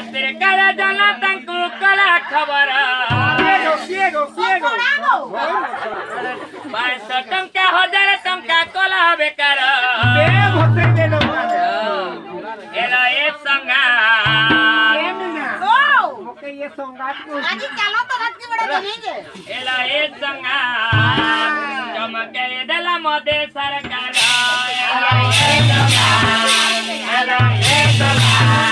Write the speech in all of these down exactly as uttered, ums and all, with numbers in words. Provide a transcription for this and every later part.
खातिर करे जनतन को कला खबर ciego, ciego, ciego. पाँच टंका हजार टंका कला बेकार Ve, você vê lo एला एक संगा Oke, ये संगात को आजी चलो तो रात के बड़ा बनेंगे एला एक संगा चमके दला मोदे सरकार एला एक संगा एला एक संगा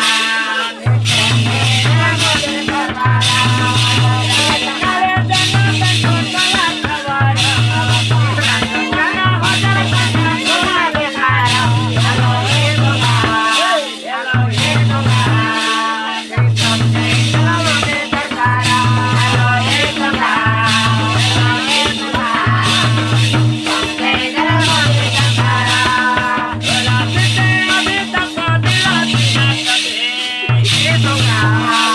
Bye.